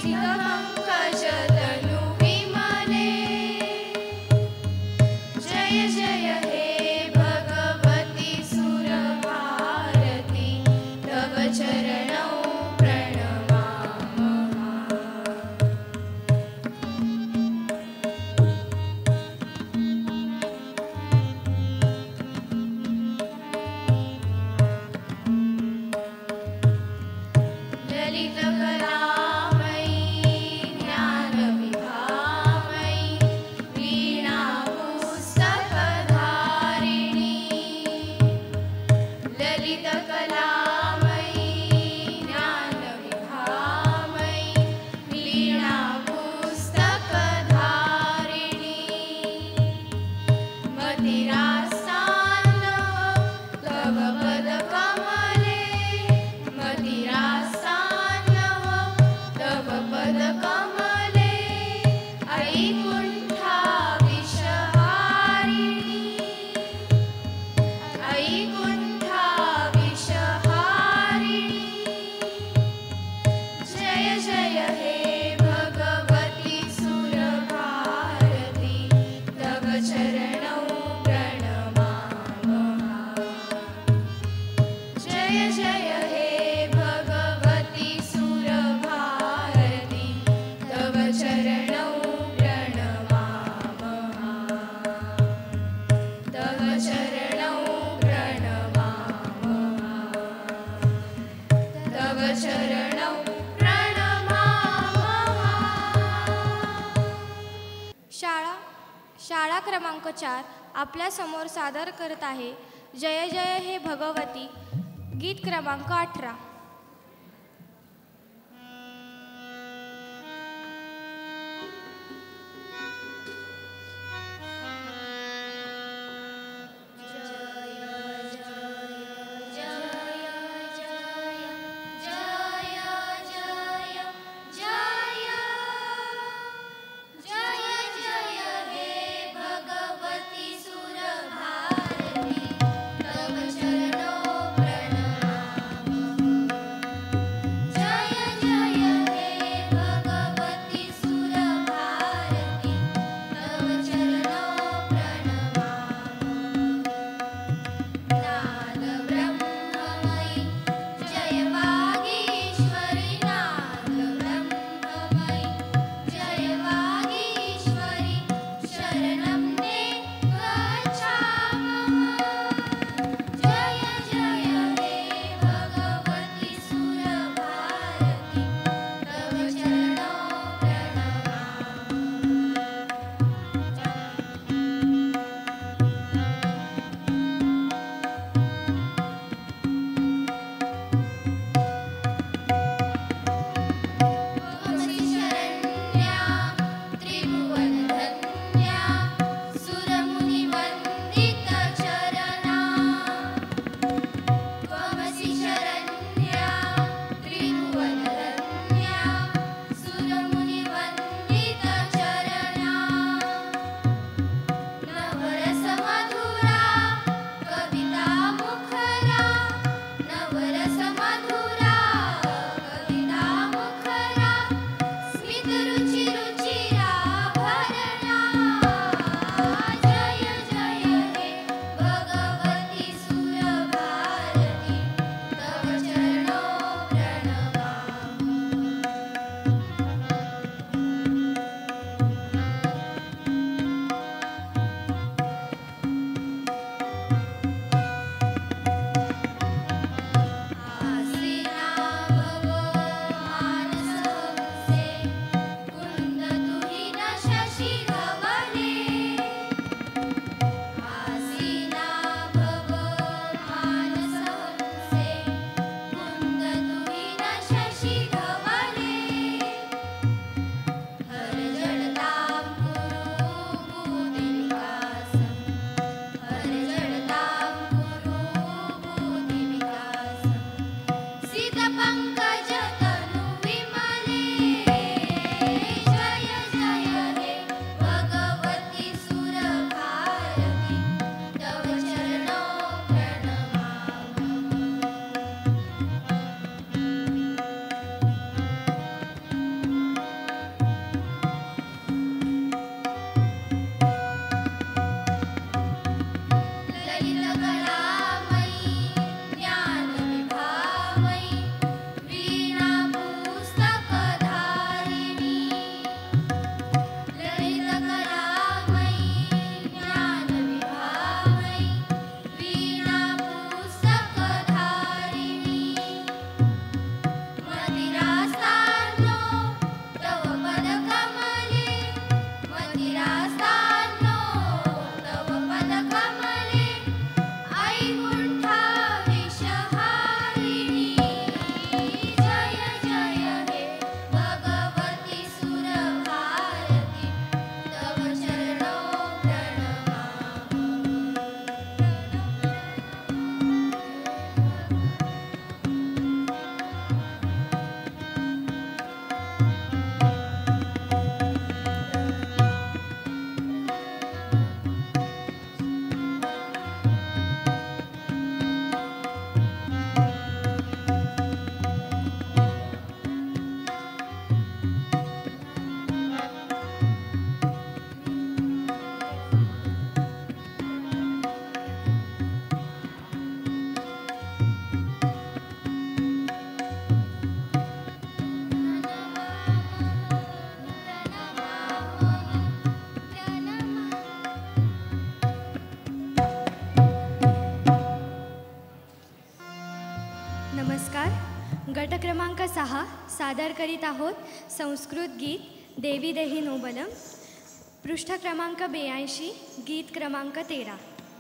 शाळा क्रमांक 4 आपल्या समोर सादर करत आहे जय जय हे भगवती गीत क्रमांक 18। 6 सादर करीत आहोत संस्कृत गीत देवी देही नोबलम, पृष्ठ क्रमांक 82, गीत क्रमांक 13.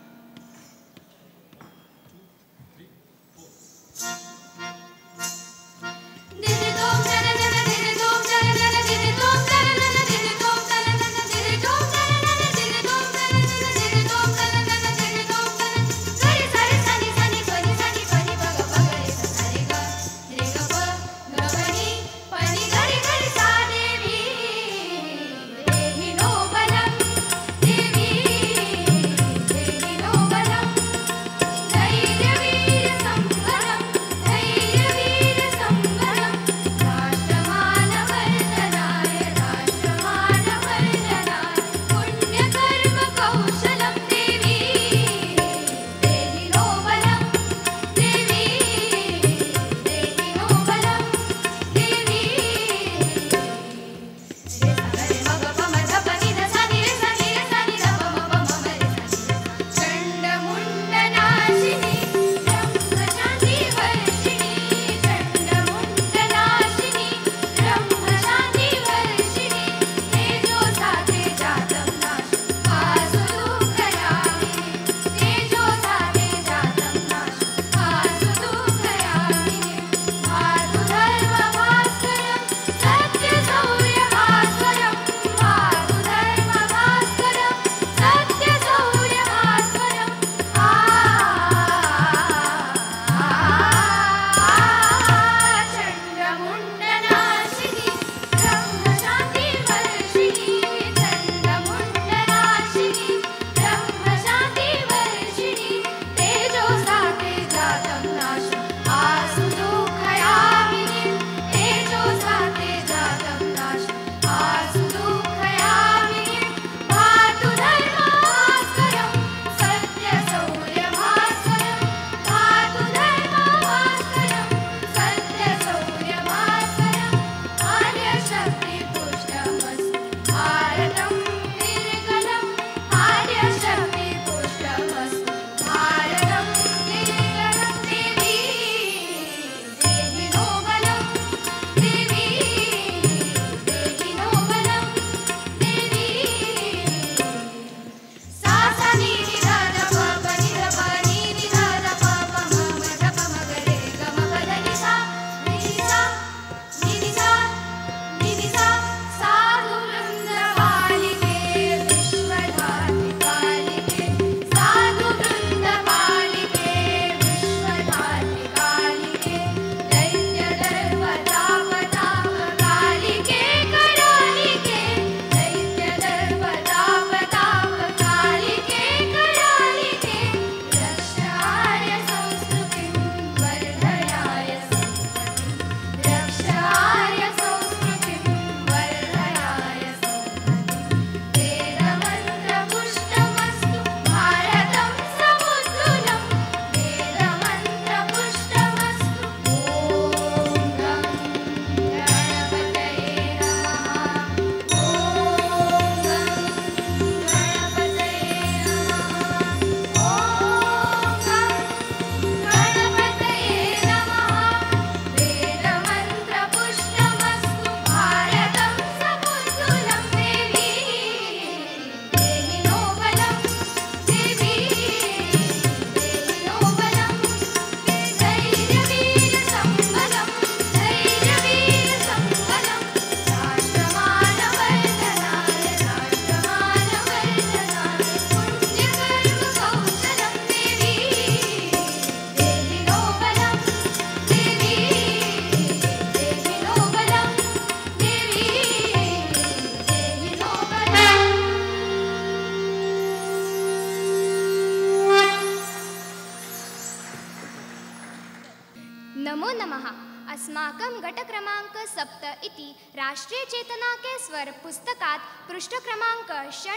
अस्माकं घटक्रमांक 7 इति राष्ट्रीय चेतना के स्वर पुस्तकात् पृष्ठ क्रमांक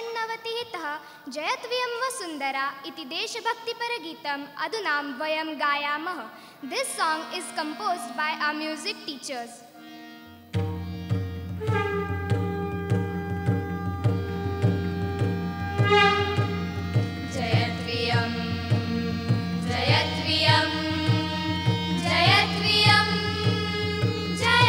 96तः जयत्वियं वसुन्धरा इति देशभक्तिपरगीतम् अधुना वयं गायामः. This song is composed by our music teachers. जय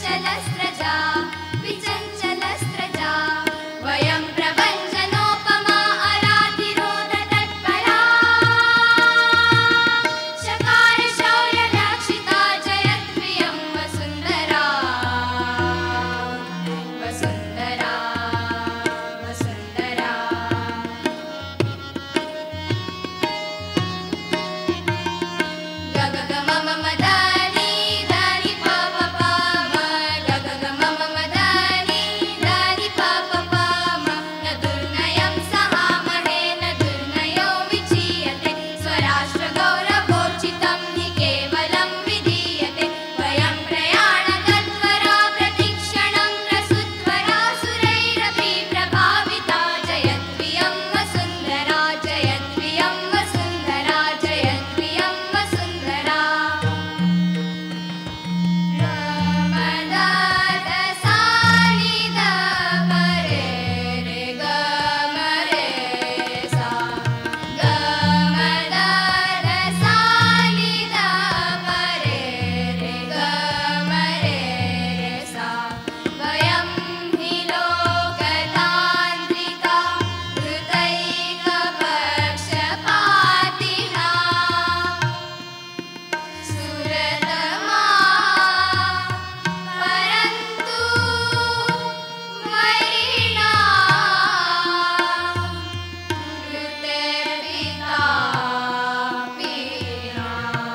विचञ्चलस्रजा विचञ्चलस्रजा वयं प्रभञ्जनोपमा अराधिरोधतत्परा शकारशौर्यरक्षिता जयत्वियं वसुन्धरा वसुन्धरा वसुन्धरा गगगमममदानि दानि पाप पाम गगगमममदानि दानि पाप पाम न दुर्नयं सहामहे न दुर्नयो विचीयते स्वराष्ट्रगौरवोचितं हि केवलं विधीयते वयं प्रयाणतत्परा प्रतिक्षणं प्रसुत्वरा सुरैरपि प्रभाविता जयत्वियं वसुन्धरा जयत्वियं वसुन्धरा जयत्वियं वसुन्धरा गमदादसानिदा परे रे गमरे सा गमदादसानिदा परे रे गमरे सा वयं हि लोकतान्त्रिका हृतैकपक्षपातिना सुरतमा परन्तु वैरिणा कृतेर्पिता पीना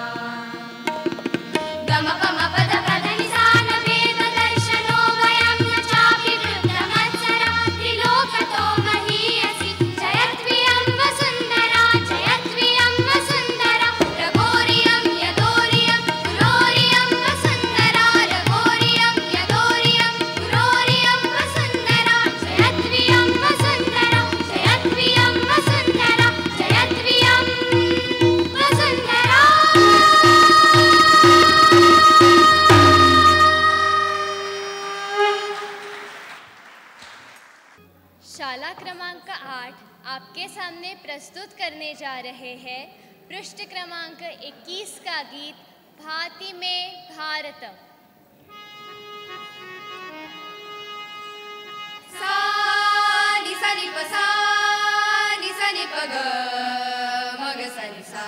गमपमपदप्रधनिसानभेददर्शनो वयं न चापि वृद्धमत्सरा त्रिलोकतो महीयसि जयत्वियं वसुन्धरा जयत्वियं वसुन्धरा रघोरियं यदोरियं पुरोरियं वसुन्धरा रघोरियं यदोरियं पुरोरियं वसुन्धरा जयत्वियं वसुन्धरा जयत्वियं वसुन्धरा जयत्वियं वसुन्धरा शाला क्रमांक 8 आपके सामने प्रस्तुत करने जा रहे हैं पृष्ठ क्रमांक 21 का गीत भाति में भारतम। सा नि सा नि प सा नि सा नि प ग म ग सा नि सा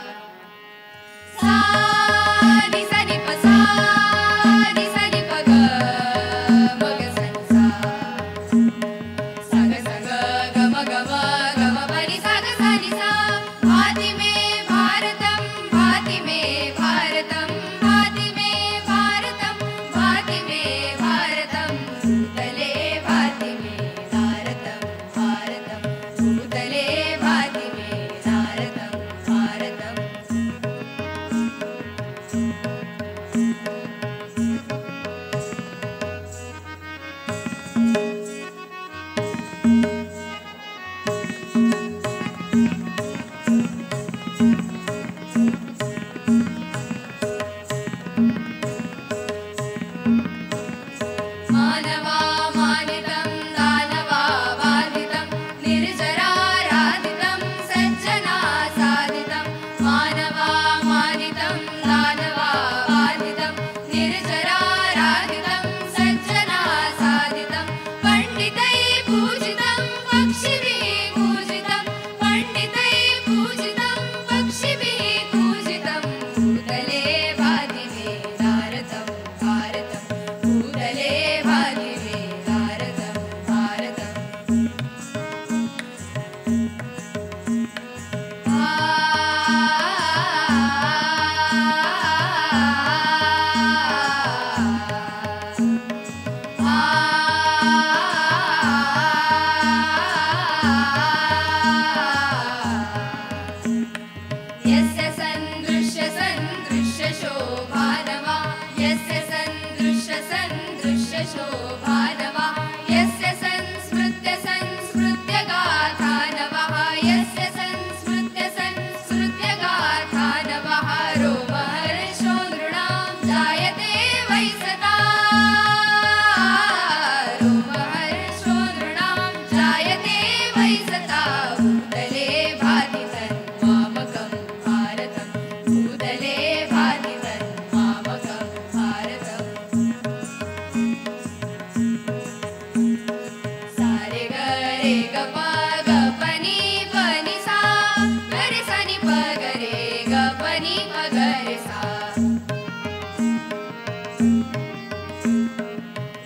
सा नि सा नि प सा नि सा नि प ग म ग सा नि सा सा ग ग म ग म प नि सा ग सा नि सा भाति में भारतम भाति में भारतम भाति में भारतम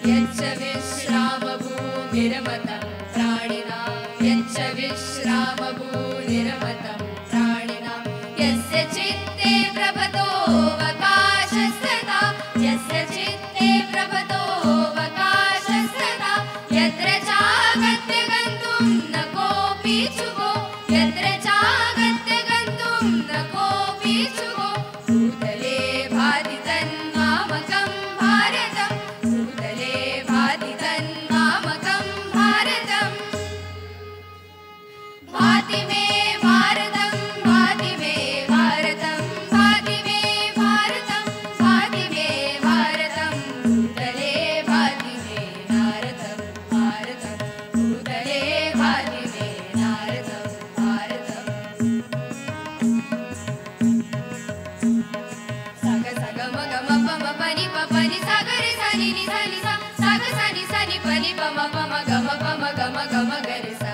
यच्च विश्रामभूमिर्मतं प्राणिनां यच्च विश्रामभूमिर्मतं प्राणिनां यस्य चित्ते प्रभतोऽवकाशस्तदा यस्य चित्ते प्रभतोऽवकाशस्तदा यत्र चागत्य गन्तुं न कोऽपि इच्छुको यत्र चागत्य गन्तुं न कोऽपि इच्छुको भूतले भाति तन्मामकं भारतं भूतले भाति तन्मामकं भारतं भाति मे भारतं भाति मे भारतं भाति मे भारतं भाति मे भारतं भूतले भाति मे भारतं भारतं भूतले भाति मे भारतं भारतं साग साग मग म प म प नि प प नि सा ग रे सा नि सा नि सा सा ग सा नि प नि प म प म ग म प म ग म ग म ग रे सा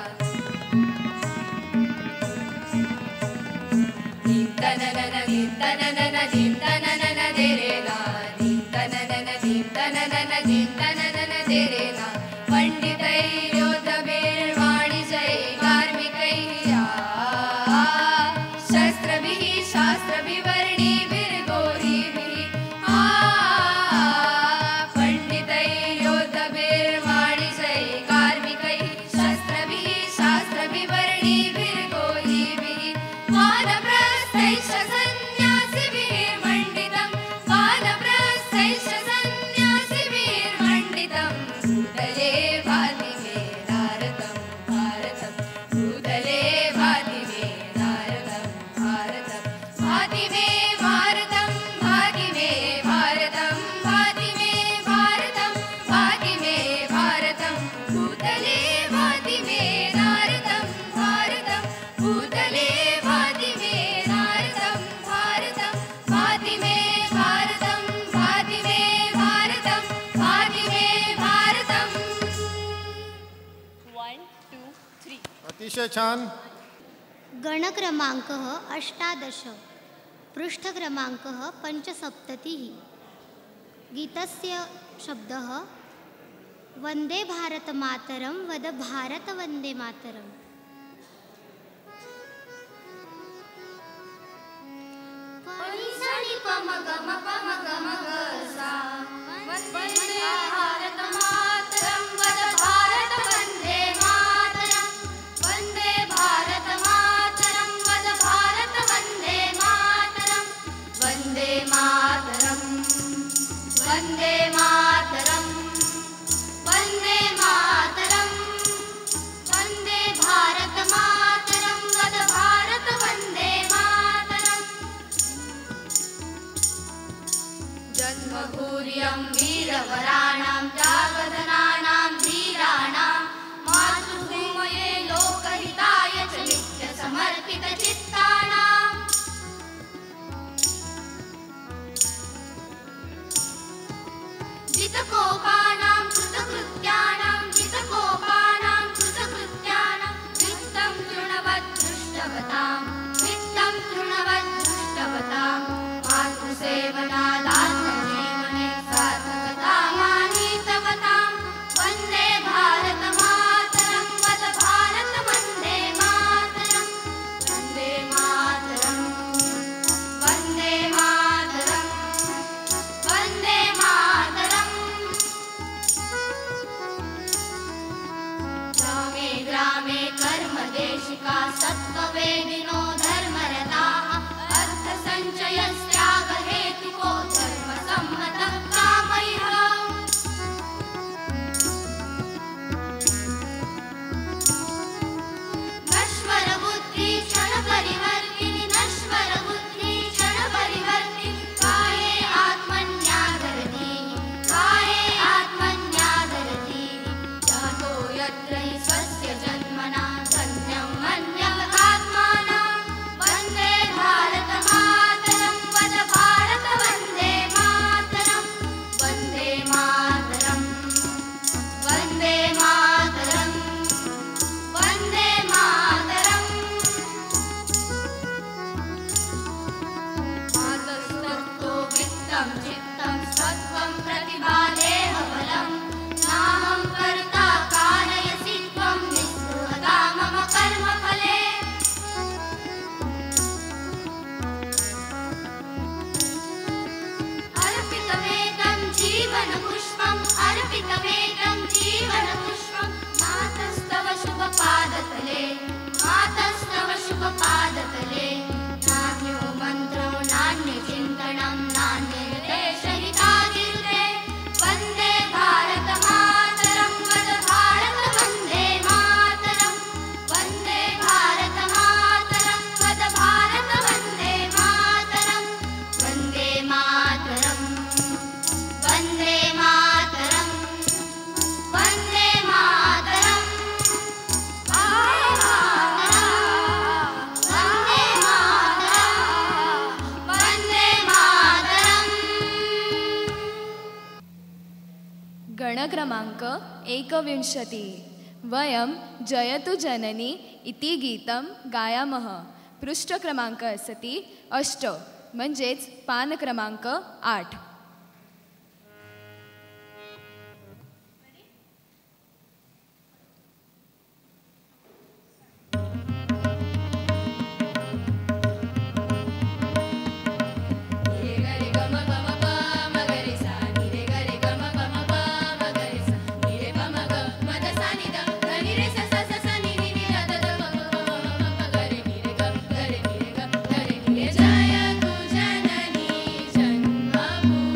dim ta na na na dim ta na na na dim ta na na na de re ga dim ta na na na dim ta na na na dim ta na na na de re ga पंडितैर्योद्धभिर्वाणिजै कार्मिकैः शस्त्रभिः शास्त्रभिवर्णिभिर्गौरीभिः पंडितैर्योद्धभिर्वाणिजै कार्मिकैः शस्त्रभिः शास्त्रभिवर्णिभिर्गौरीभिः वानप्रस्थैश्च सन्न्यासिभिर्मण्डितं वानप्रस्थैश्च सन्न्यासिभिर्मण्डितं भूतले भाति मे भारतं भारतं भूतले भाति मे भारतं भारतं भाति मे भारतं भाति मे भारतं भाति मे भारतं भाति मे भारतं भूतले भाति मे भारतं भारतं भूतले भाति मे भारतं भारतं भाति मे भारतं भाति मे भारतं भाति मे भारतं 1 2 3 अतिशय छान. गणक्रमाङ्कः 18 पृष्ठक्रमाङ्कः 75 गीतस्य शब्दः वन्दे भारतमातरं वद भारत वन्दे मातरम्. वन्दे भारतमातरं वद भारत वन्दे मातरं वन्दे भारतमातरं वद भारत वन्दे मातरं वन्दे मातरं वन्दे मातरं वन्दे मातरं वन्दे भारतमातरं वद भारत वन्दे मातरम् जन्मभूर्यं वीरवराणां जागदनानां धीराणां मातृभूमये लोकहिताय च नित्यसमर्पितचित्तानां जितकोपानां कृतकृत्यानां जितकोपानां कृतकृत्यानां वित्तं तृणवद्दृष्टवतां वित्तं तृणवद्दृष्टवतां मातृसेवनादात्मजीवने सार्थकतामानीतवतां वन्दे भारतमातरं वद भारत वन्दे मातरं वन्दे मातरं वन्दे मातरं वन्दे मातरम् ग्रामे ग्रामे कर्मदेशिका सत्त्ववेदिनो धर्मरताः अर्थसञ्चयस्त्यागहेतुको धर्मसम्मतः कामयः नश्वरबुद्धि क्षणपरिवर्तिनि नश्वरबुद्धि क्षणपरिवर्तिनि काये आत्मन्यादरतीः काये आत्मन्यादरतीः जातो यत्र हि स्वस्य जन्मना धन्यं मन्यः आत्मानम् गणक्रमाङ्क 21 वयं जयतु जननी इति गीतं गायामः। पृष्ठक्रमांक अस्ति 8 म्हणजेच पान क्रमांक 8। जय तु जननी जन्मभूमि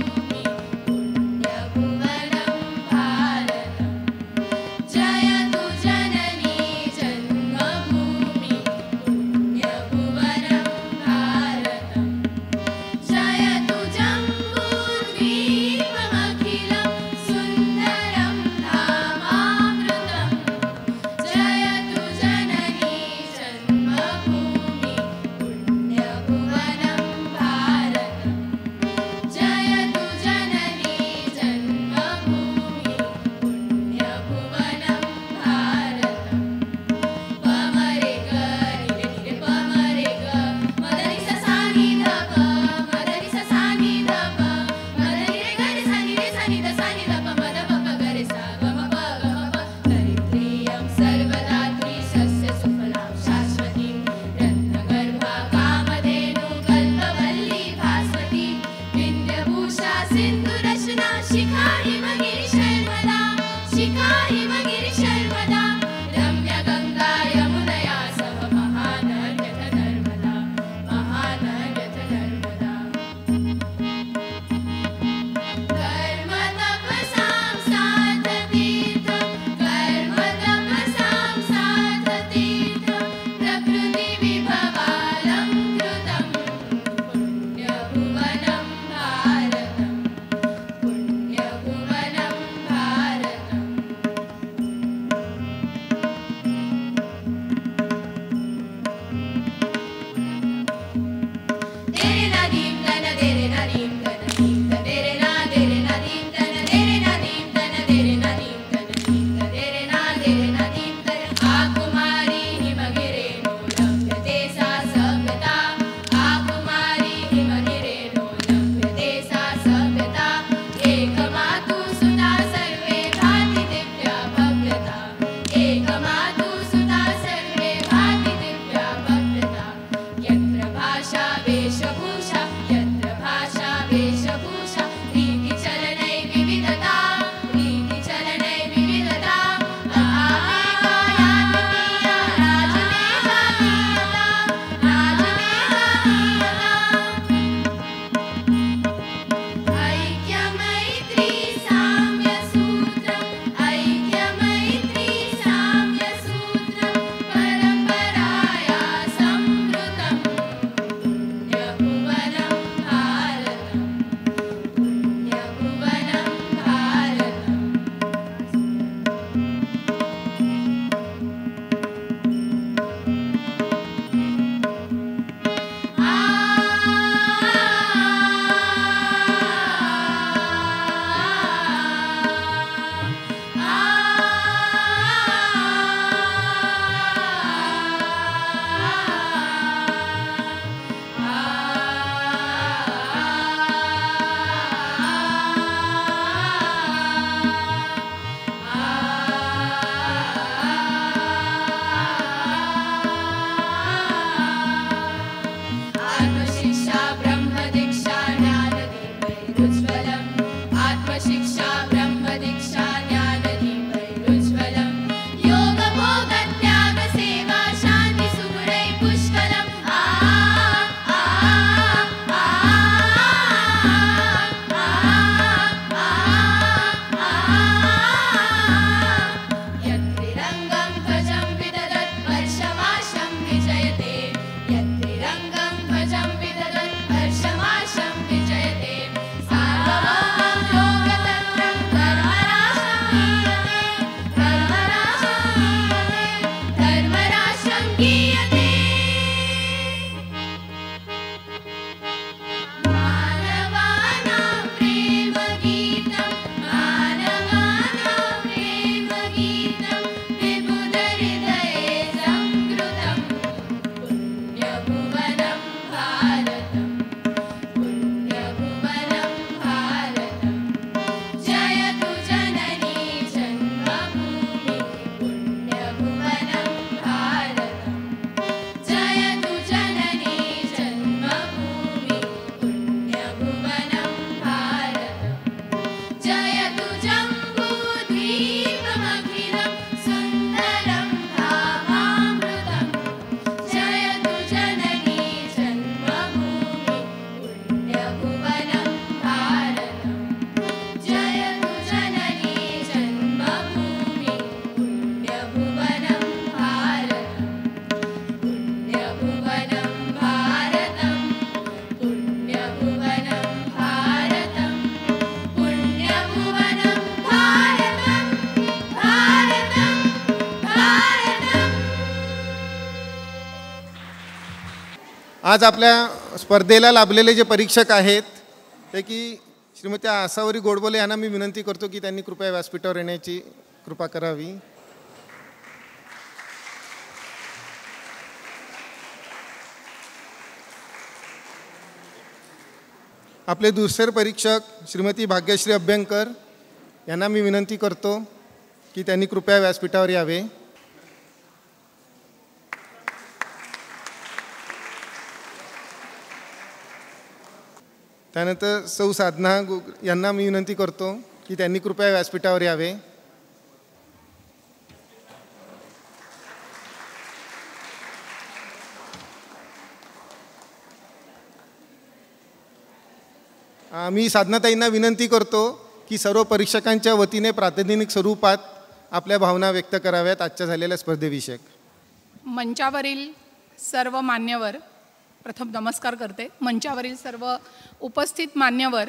आज आपल्या स्पर्धेला लाभलेले जे परीक्षक आहेत ते की श्रीमती आसावरी गोडबोले यांना मी विनंती करतो की त्यांनी कृपया व्यासपीठावर येण्याची कृपा करावी. आपले दुसरे परीक्षक श्रीमती भाग्यश्री अभ्यंकर यांना मी विनंती करतो की त्यांनी कृपया व्यासपीठावर यावे. त्यानंतर सौ साधना यांना मी विनंती करतो की त्यांनी कृपया व्यासपीठावर यावे. मी साधनाताईंना विनंती करतो की सर्व परीक्षकांच्या वतीने प्रातिनिधिक स्वरूपात आपल्या भावना व्यक्त कराव्यात आजच्या झालेल्या स्पर्धेविषयक. मंचावरील सर्व मान्यवर, प्रथम नमस्कार करते. मंचावरील सर्व उपस्थित मान्यवर,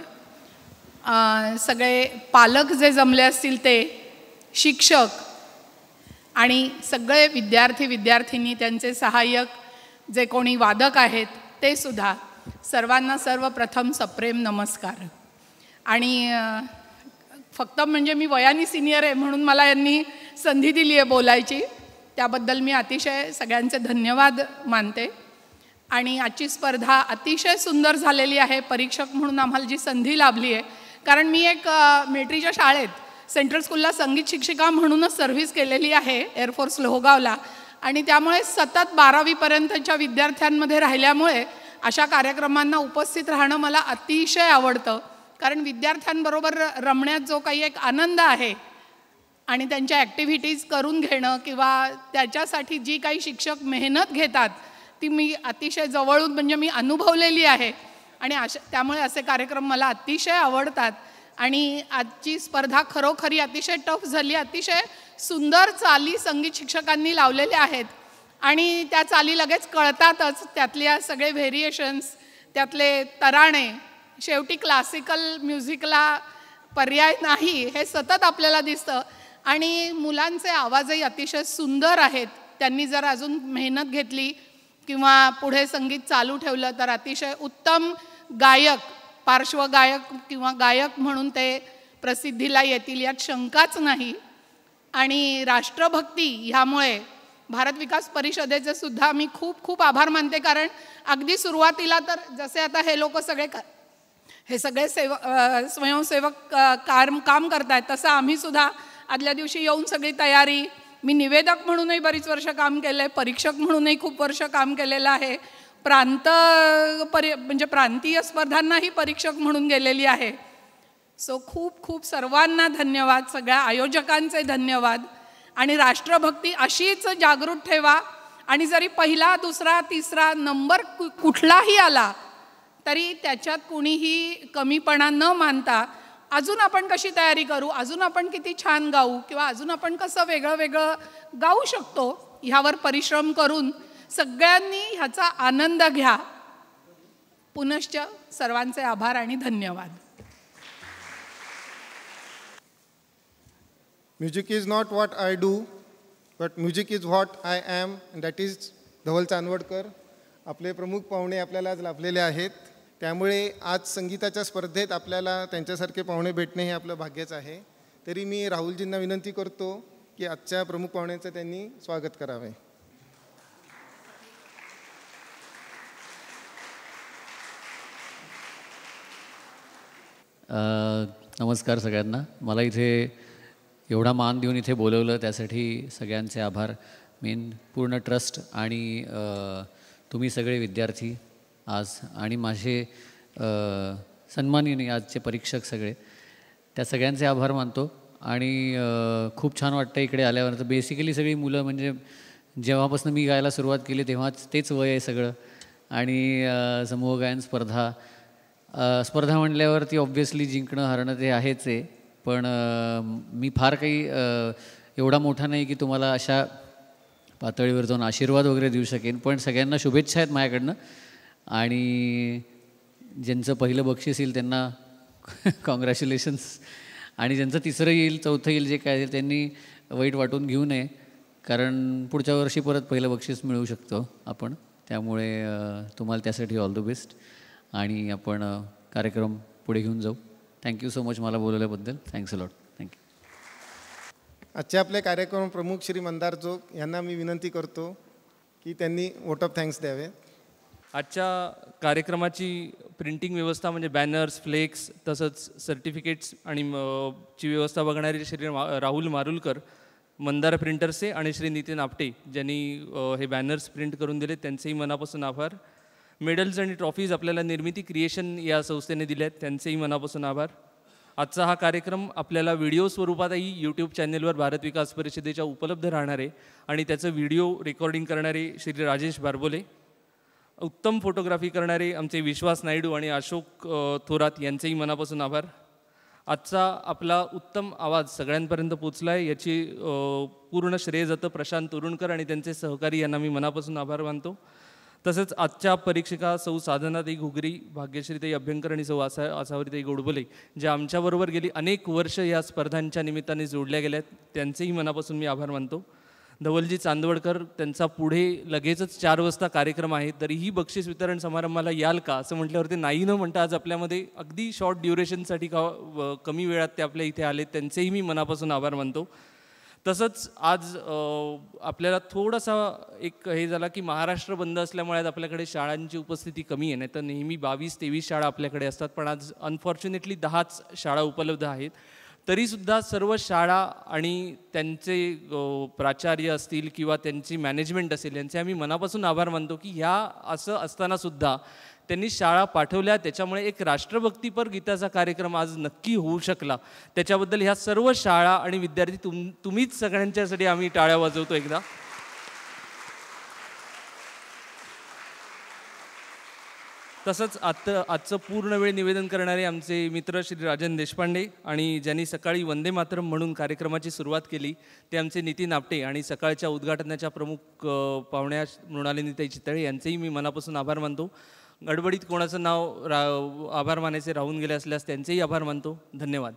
सगळे पालक जे जमले असतील ते, शिक्षक आणि सगळे विद्यार्थी विद्यार्थिनी, त्यांचे सहाय्यक जे कोणी वादक आहेत ते सुद्धा, सर्वांना सर्वप्रथम सप्रेम नमस्कार. आणि फक्त म्हणजे मी वयाने सिनियर आहे म्हणून मला यांनी संधी दिली आहे बोलायची, त्याबद्दल मी अतिशय सगळ्यांचे धन्यवाद मानते. आणि आजची स्पर्धा अतिशय सुंदर झालेली आहे. परीक्षक म्हणून आम्हाला जी संधी लाभली आहे, कारण मी एक मिलिटरीच्या शाळेत सेंट्रल स्कूलला संगीत शिक्षिका म्हणूनच सर्व्हिस केलेली आहे एअरफोर्स लोहगावला, आणि त्यामुळे सतत 12वीपर्यंतच्या विद्यार्थ्यांमध्ये राहिल्यामुळे अशा कार्यक्रमांना उपस्थित राहणं मला अतिशय आवडतं. कारण विद्यार्थ्यांबरोबर रमण्यात जो काही एक आनंद आहे आणि त्यांच्या ॲक्टिव्हिटीज करून घेणं किंवा त्याच्यासाठी जी काही शिक्षक मेहनत घेतात ती मी अतिशय जवळून म्हणजे मी अनुभवलेली आहे. आणि त्यामुळे असे कार्यक्रम मला अतिशय आवडतात. आणि आजची स्पर्धा खरोखरी अतिशय टफ झाली. अतिशय सुंदर चाली संगीत शिक्षकांनी लावलेल्या आहेत आणि त्या चाली लगेच कळतातच. त्यातल्या सगळे व्हेरिएशन्स, त्यातले तराणे, शेवटी क्लासिकल म्युझिकला पर्याय नाही हे सतत आपल्याला दिसतं. आणि मुलांचे आवाजही अतिशय सुंदर आहेत. त्यांनी जर अजून मेहनत घेतली किंवा पुढे संगीत चालू ठेवलं तर अतिशय उत्तम गायक, पार्श्वगायक किंवा गायक म्हणून ते प्रसिद्धीला येतील यात शंकाच नाही. आणि राष्ट्रभक्ती ह्यामुळे भारत विकास परिषदेचे सुद्धा मी खूप खूप आभार मानते. कारण अगदी सुरुवातीला तर जसे आता हे लोक सगळे हे सगळे स्वयंसेवक काम करतायत तसं आम्ही सुद्धा आदल्या दिवशी येऊन सगळी तयारी, मी निवेदक म्हणूनही बरीच वर्ष काम केलं आहे, परीक्षक म्हणूनही खूप वर्ष काम केलेलं आहे, म्हणजे प्रांतीय स्पर्धांनाही परीक्षक म्हणून गेलेली आहे. सो खूप खूप सर्वांना धन्यवाद, सगळ्या आयोजकांचे धन्यवाद. आणि राष्ट्रभक्ती अशीच जागृत ठेवा. आणि जरी पहिला, दुसरा, तिसरा नंबर कुठलाही आला तरी त्याच्यात कुणीही कमीपणा न मानता अजून आपण कशी तयारी करू, अजून आपण किती छान गाऊ किंवा अजून आपण कसं वेगळं वेगळं गाऊ शकतो ह्यावर परिश्रम करून सगळ्यांनी ह्याचा आनंद घ्या. पुनश्च सर्वांचे आभार आणि धन्यवाद. Music is not what I do but music is what I am, that is Dhawal Chandwadkar. आपले प्रमुख पाहुणे आपल्याला आज लाभलेले आहेत, त्यामुळे आज संगीताच्या स्पर्धेत आपल्याला त्यांच्यासारखे पाहुणे भेटणे हे आपलं भाग्यच आहे. तरी मी राहुलजींना विनंती करतो की आजच्या प्रमुख पाहुण्यांचं त्यांनी स्वागत करावे. नमस्कार सगळ्यांना. मला इथे एवढा मान देऊन इथे बोलवलं त्यासाठी सगळ्यांचे आभार. मेन पूर्ण ट्रस्ट आणि तुम्ही सगळे विद्यार्थी आज आणि माझे सन्माननीय आजचे परीक्षक सगळे, त्या सगळ्यांचे आभार मानतो. आणि खूप छान वाटतं इकडे आल्यावर. तर बेसिकली सगळी मुलं म्हणजे जेव्हापासून मी गायला सुरुवात केली तेव्हाच तेच वय आहे सगळं. आणि समूह गायन स्पर्धा म्हटल्यावर ती ऑब्व्हियसली जिंकणं हारणं ते आहेच आहे. पण मी फार काही एवढा मोठा नाही की तुम्हाला अशा पातळीवर जाऊन आशीर्वाद वगैरे देऊ शकेन. पण सगळ्यांना शुभेच्छा आहेत माझ्याकडनं. आणि ज्यांचं पहिलं बक्षीस येईल त्यांना कॉंग्रॅच्युलेशन्स. आणि ज्यांचं तिसरं येईल, चौथं येईल, जे काय त्यांनी वाईट वाटून घेऊ नये, कारण पुढच्या वर्षी परत पहिलं बक्षीस मिळू शकतो आपण. त्यामुळे तुम्हाला त्यासाठी ऑल द बेस्ट आणि आपण कार्यक्रम पुढे घेऊन जाऊ. थँक्यू सो मच मला बोलवल्याबद्दल. Thanks a lot. थँक्यू. आजचे आपले कार्यक्रम प्रमुख श्री मंदार जोग यांना मी विनंती करतो की त्यांनी वोट ऑफ थँक्स द्यावे. आजच्या कार्यक्रमाची प्रिंटिंग व्यवस्था म्हणजे बॅनर्स, फ्लेक्स तसंच सर्टिफिकेट्स आणि ची व्यवस्था बघणारे श्री राहुल मारुलकर मंदार प्रिंटर्सचे आणि श्री नितीन आपटे ज्यांनी हे बॅनर्स प्रिंट करून दिले त्यांचेही मनापासून आभार. मेडल्स आणि ट्रॉफीज आपल्याला निर्मिती क्रिएशन या संस्थेने दिल्या आहेत त्यांचेही मनापासून आभार. आजचा हा कार्यक्रम आपल्याला व्हिडिओ स्वरूपातही यूट्यूब चॅनेलवर भारत विकास परिषदेच्या उपलब्ध राहणार आहे आणि त्याचं व्हिडिओ रेकॉर्डिंग करणारे श्री राजेश बारबोले, उत्तम फोटोग्राफी करणारे आमचे विश्वास नायडू आणि अशोक थोरात यांचेही मनापासून आभार. आजचा आपला उत्तम आवाज सगळ्यांपर्यंत पोचला आहे याची पूर्ण श्रेय जातं प्रशांत तरुणकर आणि त्यांचे सहकारी यांना मी मनापासून आभार मानतो. तसंच आजच्या परीक्षिका सौ साधनाताई घुगरी, भाग्यश्रीताई अभ्यंकर आणि सौ आसावरीताई गोडबोले ज्या आमच्याबरोबर गेली अनेक वर्ष या स्पर्धांच्या निमित्ताने जोडल्या गेल्या आहेत त्यांचेही मनापासून मी आभार मानतो. धवलजी चांदवडकर त्यांचा पुढे लगेचच 4 वाजता कार्यक्रम आहे तरीही बक्षीस वितरण समारंभाला याल का असं म्हटल्यावरती नाही न म्हणता आज आपल्यामध्ये अगदी शॉर्ट ड्युरेशनसाठी कमी वेळात ते आपल्या इथे आले त्यांचेही मी मनापासून आभार मानतो. तसंच आज आपल्याला थोडासा एक हे झाला की महाराष्ट्र बंद असल्यामुळे आज आपल्याकडे शाळांची उपस्थिती कमी आहे. नाही तर नेहमी 22-23 शाळा आपल्याकडे असतात पण आज अनफॉर्च्युनेटली 10च शाळा उपलब्ध आहेत. तरीसुद्धा सर्व शाळा आणि त्यांचे प्राचार्य असतील किंवा त्यांची मॅनेजमेंट असेल यांचे आम्ही मनापासून आभार मानतो की ह्या असं असतानासुद्धा त्यांनी शाळा पाठवल्या त्याच्यामुळे एक राष्ट्रभक्तीपर गीताचा कार्यक्रम आज नक्की होऊ शकला. त्याच्याबद्दल ह्या सर्व शाळा आणि विद्यार्थी तुम्हीच सगळ्यांच्यासाठी आम्ही टाळ्या वाजवतो एकदा. तसंच आजचं पूर्ण वेळ निवेदन करणारे आमचे मित्र श्री राजन देशपांडे आणि ज्यांनी सकाळी वंदे मातरम म्हणून कार्यक्रमाची सुरुवात केली ते आमचे नितीन आपटे आणि सकाळच्या उद्घाटनाच्या प्रमुख पाहुण्या मृणालिनीताई चितळे यांचेही मी मनापासून आभार मानतो. गडबडीत कोणाचं नाव आभार मानायचे राहून गेले असल्यास त्यांचेही आभार मानतो. धन्यवाद.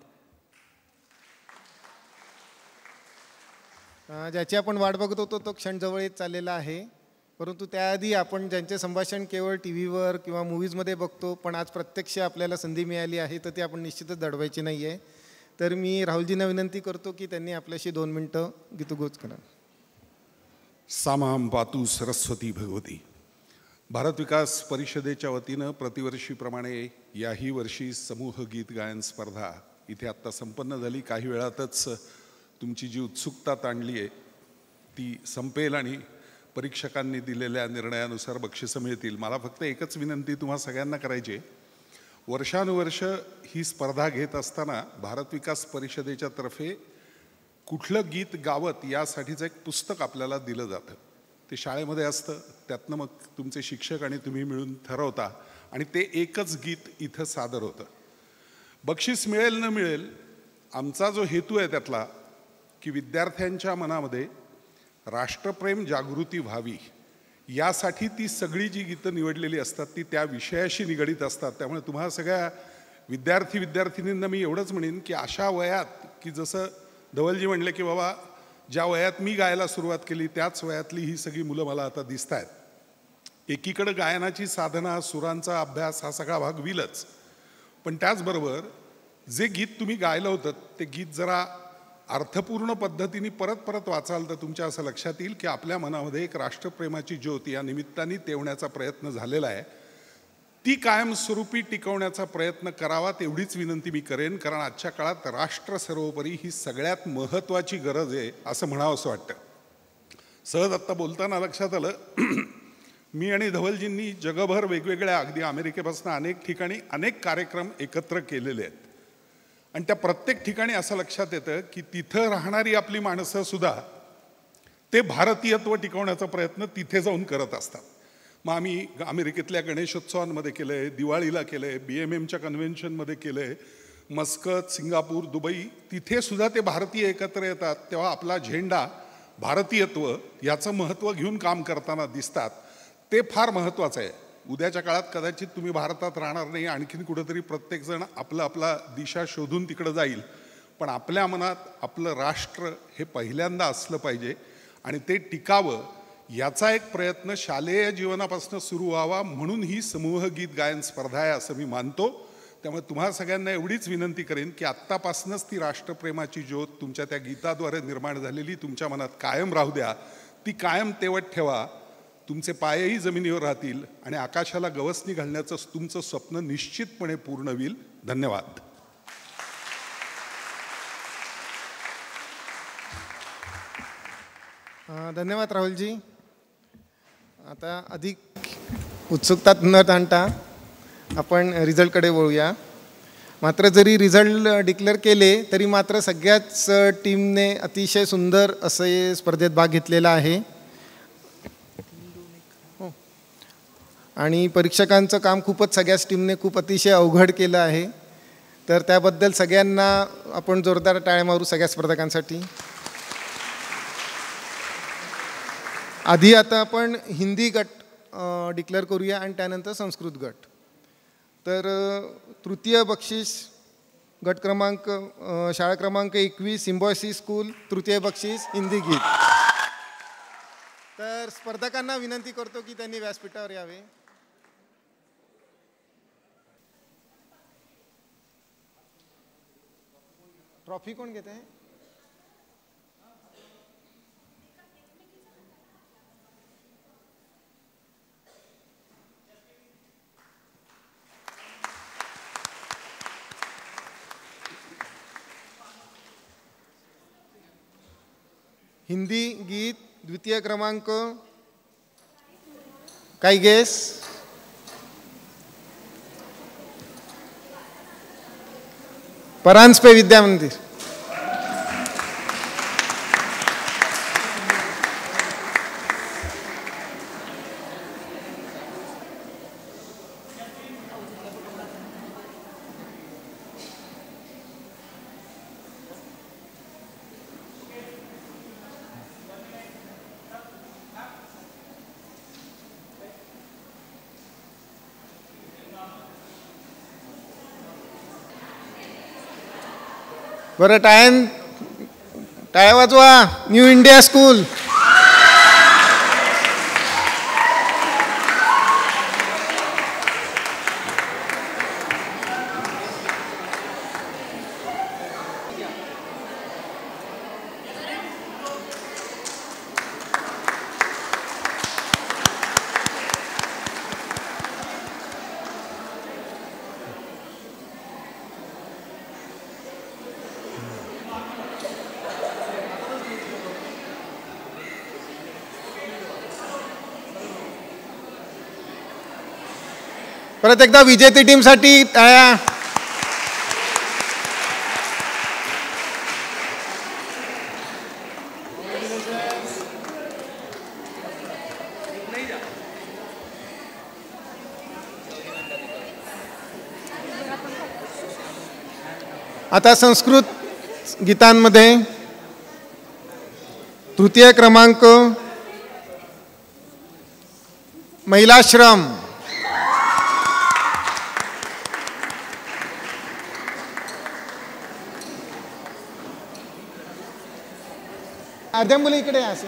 ज्याची आपण वाट बघत होतो तो क्षण जवळ येत चाललेला आहे. परंतु त्याआधी आपण ज्यांचे संभाषण केवळ टी व्हीवर किंवा मूवीजमध्ये बघतो पण आज प्रत्यक्ष आपल्याला संधी मिळाली आहे तर ती आपण निश्चितच दडवायची नाही आहे. तर मी राहुलजींना विनंती करतो की त्यांनी आपल्याशी 2 मिनटं गीतगोच करा. सामाम पातू सरस्वती भगवती. भारत विकास परिषदेच्या वतीनं प्रतिवर्षीप्रमाणे याही वर्षी समूह गीत गायन स्पर्धा इथे आत्ता संपन्न झाली. काही वेळातच तुमची जी उत्सुकता ताणली आहे ती संपेल आणि परीक्षकांनी दिलेल्या निर्णयानुसार बक्षिसं मिळतील. मला फक्त एकच विनंती तुम्हा सगळ्यांना करायची आहे. वर्षानुवर्ष ही स्पर्धा घेत असताना भारत विकास परिषदेच्या तर्फे कुठलं गीत गावत यासाठीचं एक पुस्तक आपल्याला दिलं जातं. ते शाळेमध्ये असतं. त्यातनं मग तुमचे शिक्षक आणि तुम्ही मिळून ठरवता आणि ते एकच गीत इथं सादर होतं. बक्षीस मिळेल न मिळेल आमचा जो हेतू आहे त्यातला की विद्यार्थ्यांच्या मनामध्ये राष्ट्रप्रेम जागृती व्हावी यासाठी ती सगळी जी गीतं निवडलेली असतात ती त्या विषयाशी निगडीत असतात. त्यामुळे तुम्हाला सगळ्या विद्यार्थिनींना मी एवढंच म्हणेन की अशा वयात की जसं धवलजी म्हणले की बाबा ज्या वयात मी गायला सुरुवात केली त्याच वयातली ही सगळी मुलं मला आता दिसत आहेत. एकीकडं गायनाची साधना, सुरांचा अभ्यास हा सगळा भाग विलच, पण त्याचबरोबर जे गीत तुम्ही गायलं होतं ते गीत जरा अर्थपूर्ण पद्धतीने परत परत वाचाल तर तुमच्या असं लक्षात येईल की आपल्या मनामध्ये एक राष्ट्रप्रेमाची ज्योत या निमित्ताने तेवण्याचा प्रयत्न झालेला आहे. ती कायमस्वरूपी टिकवण्याचा प्रयत्न करावा तेवढीच विनंती मी करेन. कारण आजच्या काळात राष्ट्र सर्वोपरी ही सगळ्यात महत्त्वाची गरज आहे असं म्हणावं असं वाटतं. सहज आत्ता बोलताना लक्षात आलं मी आणि धवलजींनी जगभर वेगवेगळ्या अगदी अमेरिकेपासून अनेक ठिकाणी अनेक कार्यक्रम एकत्र केलेले आहेत आणि त्या प्रत्येक ठिकाणी असं लक्षात येतं की तिथं राहणारी आपली माणसं सुद्धा ते भारतीयत्व टिकवण्याचा प्रयत्न तिथे जाऊन करत असतात. मग आम्ही अमेरिकेतल्या गणेशोत्सवांमध्ये केलं आहे, दिवाळीला केलं आहे, BMMच्या कन्व्हेन्शनमध्ये केलं आहे, मस्कत, सिंगापूर, दुबई, तिथे सुद्धा ते भारतीय एकत्र येतात. तेव्हा आपला झेंडा भारतीयत्व याचं महत्त्व घेऊन काम करताना दिसतात. ते फार महत्त्वाचं आहे. उद्याच्या काळात कदाचित तुम्ही भारतात राहणार नाही, आणखीन कुठंतरी प्रत्येकजण आपला दिशा शोधून तिकडं जाईल, पण आपल्या मनात आपलं राष्ट्र हे पहिल्यांदा असलं पाहिजे आणि ते टिकावं याचा एक प्रयत्न शालेय जीवनापासून सुरू व्हावा म्हणून ही समूह गीत गायन स्पर्धा आहे असं मी मानतो. त्यामुळे तुम्हा सगळ्यांना एवढीच विनंती करेन की आत्तापासूनच ती राष्ट्रप्रेमाची ज्योत तुमच्या त्या गीताद्वारे निर्माण झालेली तुमच्या मनात कायम राहू द्या. ती कायम तेवत ठेवा. तुमचे पायही जमिनीवर राहतील आणि आकाशाला गवसणी घालण्याचं तुमचं स्वप्न निश्चितपणे पूर्ण होईल. धन्यवाद. धन्यवाद राहुलजी. आता अधिक उत्सुकता न ताणता आपण रिझल्टकडे वळूया. मात्र जरी रिझल्ट डिक्लेअर केले तरी मात्र सगळ्याच टीमने अतिशय सुंदर असे स्पर्धेत भाग घेतलेला आहे आणि परीक्षकांचं काम खूपच सगळ्याच टीमने खूप अतिशय अवघड केलं आहे. तर त्याबद्दल सगळ्यांना आपण जोरदार टाळ्या मारू सगळ्या स्पर्धकांसाठी. आधी आता आपण हिंदी गट डिक्लेअर करूया आणि त्यानंतर संस्कृत गट. तर तृतीय बक्षीस गट क्रमांक शाळा क्रमांक 21 सिम्बॉयसिस स्कूल, तृतीय बक्षीस हिंदी गीत. तर स्पर्धकांना विनंती करतो की त्यांनी व्यासपीठावर यावे. ट्रॉफी कोण घेत आहे? हिंदी गीत द्वितीय क्रमांक. काही गेस? परांजपे विद्या मंदिर. बरं, टाळ्या वाजवा. New India school. परत एकदा विजेती टीमसाठी टाळ्या. आता संस्कृत गीतांमध्ये तृतीय क्रमांक महिलाश्रम. अर्ध्या मुली इकडे असे.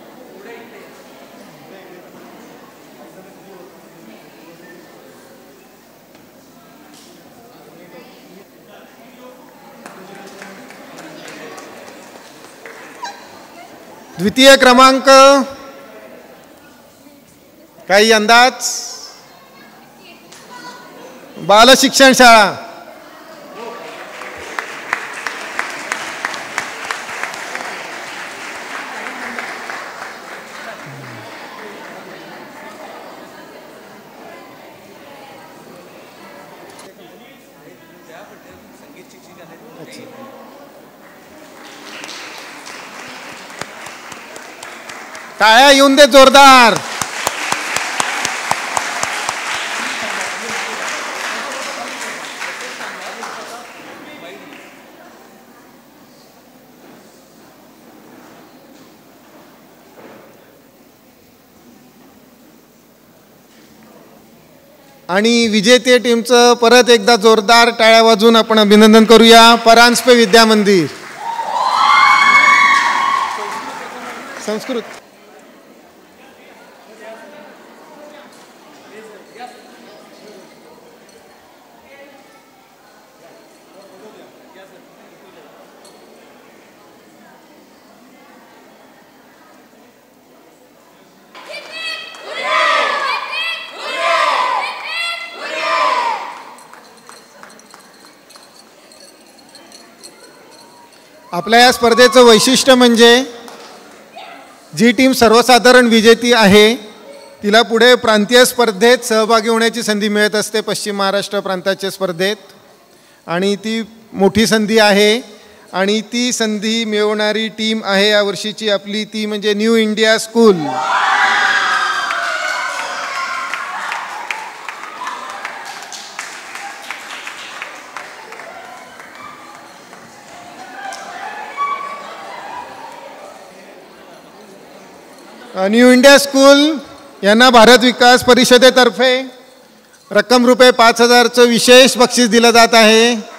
द्वितीय क्रमांक. काही अंदाज? बाल शिक्षण शाळा. टाळ्या येऊन दे जोरदार. आणि विजेते टीमचं परत एकदा जोरदार टाळ्या वाजवून आपण अभिनंदन करूया. परांजपे विद्या मंदिर. संस्कृत. आपल्या या स्पर्धेचं वैशिष्ट्य म्हणजे जी टीम सर्वसाधारण विजेती आहे तिला पुढे प्रांतीय स्पर्धेत सहभागी होण्याची संधी मिळत असते, पश्चिम महाराष्ट्र प्रांताच्या स्पर्धेत, आणि ती मोठी संधी आहे. आणि ती संधी मिळवणारी टीम आहे यावर्षीची आपली, ती म्हणजे new India school. New India school यांना भारत विकास परिषदेतर्फे रक्कम रुपये 5,000चं विशेष बक्षीस दिलं जात आहे.